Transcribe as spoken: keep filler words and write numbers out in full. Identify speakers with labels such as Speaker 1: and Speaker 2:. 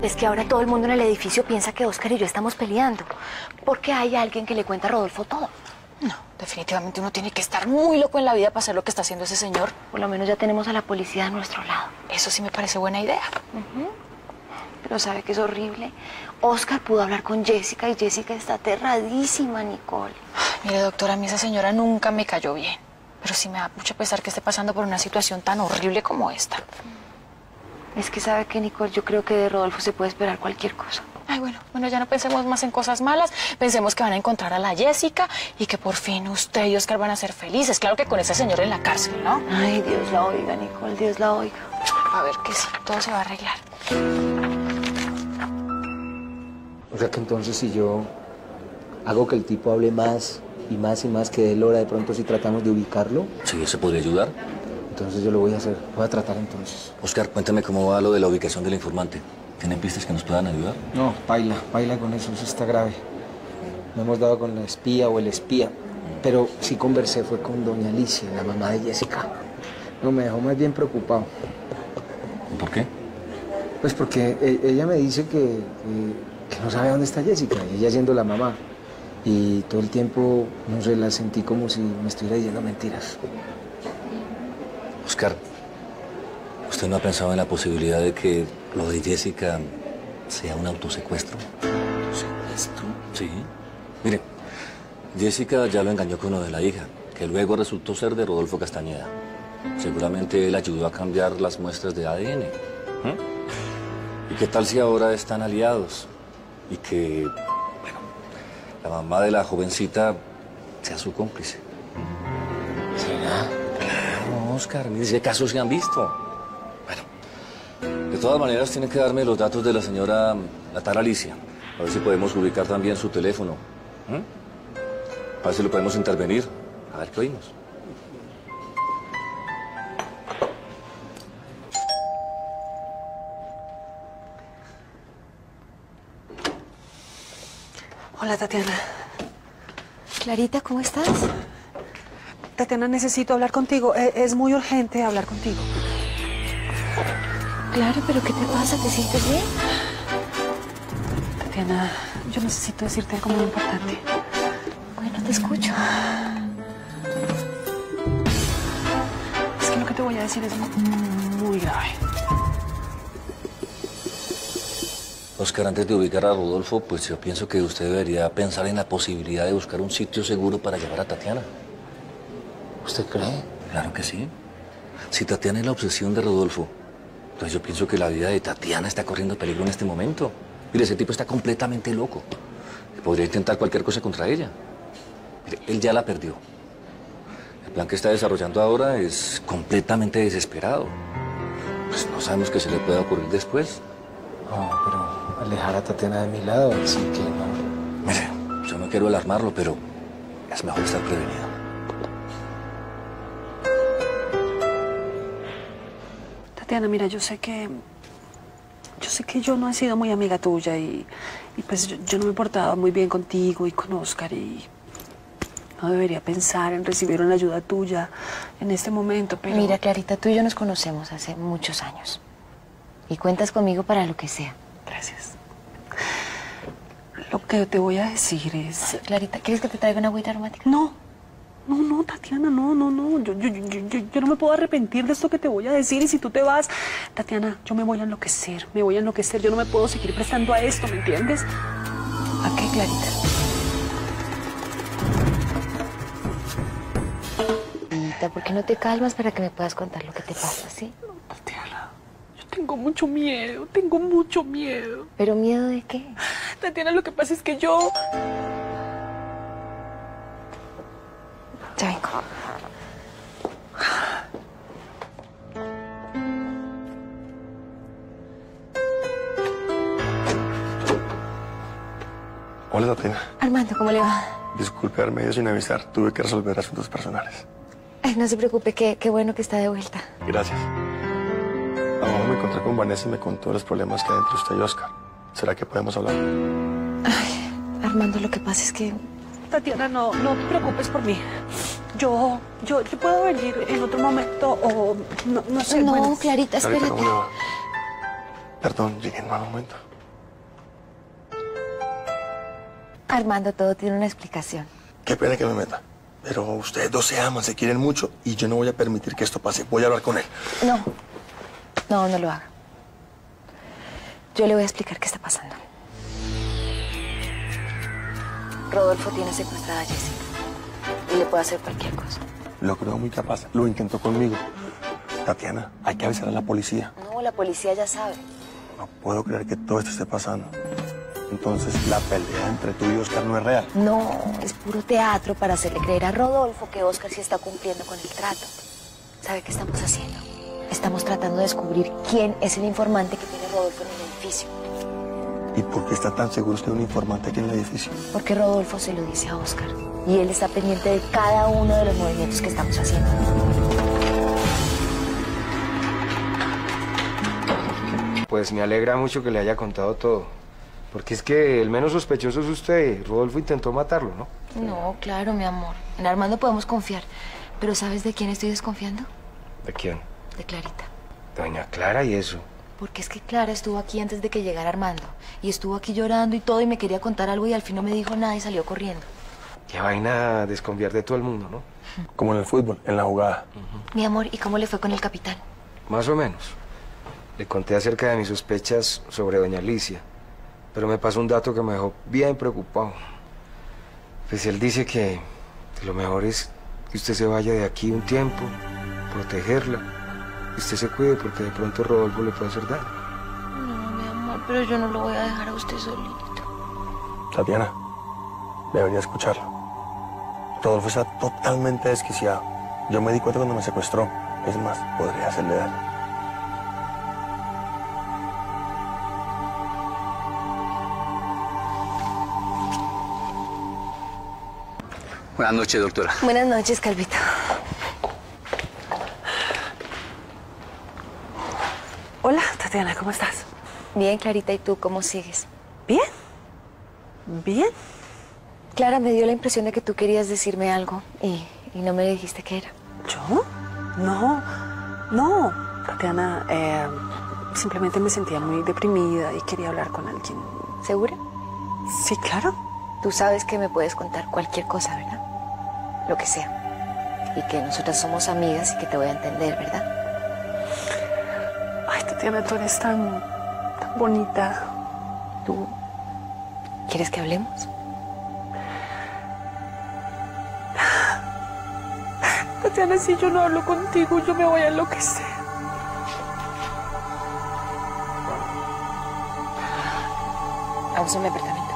Speaker 1: Es que ahora todo el mundo en el edificio piensa que Oscar y yo estamos peleando. Porque hay alguien que le cuenta a Rodolfo todo.
Speaker 2: No, definitivamente uno tiene que estar muy loco en la vida para hacer lo que está haciendo ese señor.
Speaker 1: Por lo menos ya tenemos a la policía a nuestro lado.
Speaker 2: Eso sí me parece buena idea.
Speaker 1: Uh-huh. Pero ¿sabe qué es horrible? Oscar pudo hablar con Jessica y Jessica está aterradísima, Nicole.
Speaker 2: Mire, doctora, a mí esa señora nunca me cayó bien. Pero sí me da mucho pesar que esté pasando por una situación tan horrible como esta.
Speaker 1: Es que sabe que, Nicole, yo creo que de Rodolfo se puede esperar cualquier cosa.
Speaker 2: Ay, bueno, bueno, ya no pensemos más en cosas malas. Pensemos que van a encontrar a la Jessica y que por fin usted y Oscar van a ser felices. Claro que con ese señor en la cárcel, ¿no?
Speaker 1: Ay, Dios la oiga, Nicole, Dios la oiga.
Speaker 2: A ver que sí, todo se va a arreglar.
Speaker 3: O sea que entonces si yo hago que el tipo hable más y más y más que dé Lora, de pronto si tratamos de ubicarlo.
Speaker 4: Sí, ¿se podría ayudar?
Speaker 3: Entonces yo lo voy a hacer, voy a tratar entonces.
Speaker 4: Oscar, cuéntame cómo va lo de la ubicación del informante. ¿Tienen pistas que nos puedan ayudar?
Speaker 3: No, baila, baila con eso, eso está grave. No hemos dado con la espía o el espía, pero sí conversé, fue con doña Alicia, la mamá de Jessica. No, me dejó más bien preocupado.
Speaker 4: ¿Por qué?
Speaker 3: Pues porque ella me dice que, que, que no sabe dónde está Jessica, y ella siendo la mamá. Y todo el tiempo, no sé, la sentí como si me estuviera diciendo mentiras.
Speaker 4: Oscar, ¿usted no ha pensado en la posibilidad de que lo de Jessica sea un autosecuestro?
Speaker 3: ¿Secuestro?
Speaker 4: Sí. Mire, Jessica ya lo engañó con lo de la hija, que luego resultó ser de Rodolfo Castañeda. Seguramente él ayudó a cambiar las muestras de A D N. ¿Mm? ¿Y qué tal si ahora están aliados? Y que, bueno, la mamá de la jovencita sea su cómplice.
Speaker 3: ¿Será?
Speaker 4: Claro, Oscar, mire, ¿qué casos se han visto? Bueno, de todas maneras tienen que darme los datos de la señora, la tal Alicia. A ver si podemos ubicar también su teléfono. ¿Mm? A ver si lo podemos intervenir. A ver qué oímos.
Speaker 5: Hola, Tatiana.
Speaker 1: Clarita, ¿cómo estás?
Speaker 5: Tatiana, necesito hablar contigo. Es, es muy urgente hablar contigo.
Speaker 1: Claro, pero ¿qué te pasa? ¿Te sientes bien?
Speaker 5: Tatiana, yo necesito decirte algo muy importante.
Speaker 1: Bueno, te escucho.
Speaker 5: Es que lo que te voy a decir es muy, muy grave.
Speaker 4: Oscar, antes de ubicar a Rodolfo, pues yo pienso que usted debería pensar en la posibilidad de buscar un sitio seguro para llevar a Tatiana.
Speaker 3: ¿Usted cree?
Speaker 4: Claro que sí. Si Tatiana es la obsesión de Rodolfo, entonces yo pienso que la vida de Tatiana está corriendo peligro en este momento. Mire, ese tipo está completamente loco. Podría intentar cualquier cosa contra ella. Mire, él ya la perdió. El plan que está desarrollando ahora es completamente desesperado. Pues no sabemos qué se le pueda ocurrir después.
Speaker 3: No, pero alejar a Tatiana de mi lado, así que no.
Speaker 4: Mire, yo no quiero alarmarlo, pero es mejor estar prevenido.
Speaker 5: Tatiana, mira, yo sé que... Yo sé que yo no he sido muy amiga tuya y, y pues yo, yo no me he portado muy bien contigo y con Oscar y... No debería pensar en recibir una ayuda tuya en este momento, pero...
Speaker 1: Mira, Clarita, tú y yo nos conocemos hace muchos años. Y cuentas conmigo para lo que sea.
Speaker 5: Gracias. Lo que te voy a decir es...
Speaker 1: Clarita, ¿quieres que te traiga una agüita aromática?
Speaker 5: No, no, no, Tatiana, no, no, no. Yo, yo, yo, yo, yo no me puedo arrepentir de esto que te voy a decir. Y si tú te vas, Tatiana, yo me voy a enloquecer, me voy a enloquecer. Yo no me puedo seguir prestando a esto, ¿me entiendes?
Speaker 1: ¿A qué, Clarita? Clarita, ¿por qué no te calmas para que me puedas contar lo que te pasa, sí?
Speaker 5: No, Tatiana, yo tengo mucho miedo, tengo mucho miedo.
Speaker 1: ¿Pero miedo de qué?
Speaker 5: Tatiana, lo que pasa es que yo...
Speaker 1: Ya vengo.
Speaker 6: Hola, Tatiana.
Speaker 1: Armando, ¿cómo le va?
Speaker 6: Disculpe haberme ido sin avisar. Tuve que resolver asuntos personales.
Speaker 1: Ay, no se preocupe, qué, qué bueno que está de vuelta.
Speaker 6: Gracias. Abajo me encontré con Vanessa y me contó los problemas que hay entre usted y Oscar. ¿Será que podemos hablar?
Speaker 1: Ay, Armando, lo que pasa es que...
Speaker 5: Tatiana, no, no te preocupes por mí. Yo, yo, yo puedo venir en otro momento o no, no sé.
Speaker 1: No,
Speaker 5: bueno.
Speaker 1: Clarita,
Speaker 6: Clarita,
Speaker 1: espérate.
Speaker 6: ¿cómo le va? Perdón, llegué en mal momento.
Speaker 1: Armando, todo tiene una explicación.
Speaker 6: Qué pena que me meta. Pero ustedes dos se aman, se quieren mucho y yo no voy a permitir que esto pase. Voy a hablar con él.
Speaker 1: No, no, no lo haga. Yo le voy a explicar qué está pasando. Rodolfo tiene secuestrada a Jessica y le puede hacer cualquier cosa.
Speaker 6: Lo creo muy capaz. Lo intentó conmigo. Tatiana, hay que avisar a la policía.
Speaker 1: No, la policía ya sabe.
Speaker 6: No puedo creer que todo esto esté pasando. Entonces, la pelea entre tú y Oscar no es real.
Speaker 1: No, es puro teatro para hacerle creer a Rodolfo que Oscar sí está cumpliendo con el trato. ¿Sabe qué estamos haciendo? Estamos tratando de descubrir quién es el informante que tiene Rodolfo en el edificio.
Speaker 6: ¿Y por qué está tan seguro usted de un informante aquí en el edificio?
Speaker 1: Porque Rodolfo se lo dice a Oscar. Y él está pendiente de cada uno de los movimientos que estamos haciendo.
Speaker 3: Pues me alegra mucho que le haya contado todo. Porque es que el menos sospechoso es usted. Rodolfo intentó matarlo, ¿no?
Speaker 1: No, claro, mi amor. En Armando podemos confiar. Pero ¿sabes de quién estoy desconfiando?
Speaker 3: ¿De quién?
Speaker 1: De Clarita.
Speaker 3: Doña Clara y eso.
Speaker 1: Porque es que Clara estuvo aquí antes de que llegara Armando. Y estuvo aquí llorando y todo y me quería contar algo y al fin no me dijo nada y salió corriendo.
Speaker 3: Qué vaina desconfiar de todo el mundo, ¿no?
Speaker 6: Como en el fútbol, en la jugada.
Speaker 1: Uh-huh. Mi amor, ¿y cómo le fue con el capitán?
Speaker 3: Más o menos. Le conté acerca de mis sospechas sobre doña Alicia. Pero me pasó un dato que me dejó bien preocupado. Pues él dice que, que lo mejor es que usted se vaya de aquí un tiempo, protegerla. Y usted se cuide porque de pronto Rodolfo le puede hacer daño.
Speaker 1: No, mi amor, pero yo no lo voy a dejar a usted solito.
Speaker 6: Tatiana, debería escucharlo. Rodolfo está totalmente desquiciado. Yo me di cuenta cuando me secuestró. Es más, podría hacerle daño.
Speaker 7: Buenas noches, doctora.
Speaker 1: Buenas noches, Calvito.
Speaker 5: Hola, Tatiana, ¿cómo estás?
Speaker 1: Bien, Clarita, ¿y tú cómo sigues?
Speaker 5: ¿Bien? ¿Bien?
Speaker 1: Clara, me dio la impresión de que tú querías decirme algo y, y no me dijiste qué era.
Speaker 5: ¿Yo? No, no. Tatiana, eh, simplemente me sentía muy deprimida y quería hablar con alguien.
Speaker 1: ¿Segura?
Speaker 5: Sí, claro.
Speaker 1: Tú sabes que me puedes contar cualquier cosa, ¿verdad? Lo que sea. Y que nosotras somos amigas y que te voy a entender, ¿verdad?
Speaker 5: Ay, Tatiana, tú eres tan, tan bonita.
Speaker 1: ¿Tú quieres que hablemos?
Speaker 5: Tatiana, si yo no hablo contigo, yo me voy a enloquecer.
Speaker 1: Vamos a mi apartamento.